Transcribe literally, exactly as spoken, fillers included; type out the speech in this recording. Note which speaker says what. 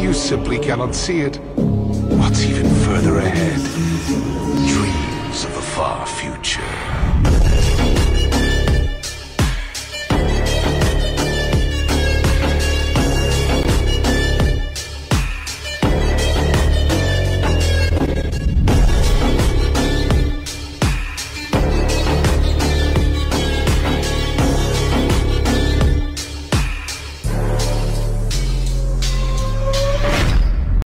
Speaker 1: You simply cannot see it. What's even further ahead? Dreams of the far future.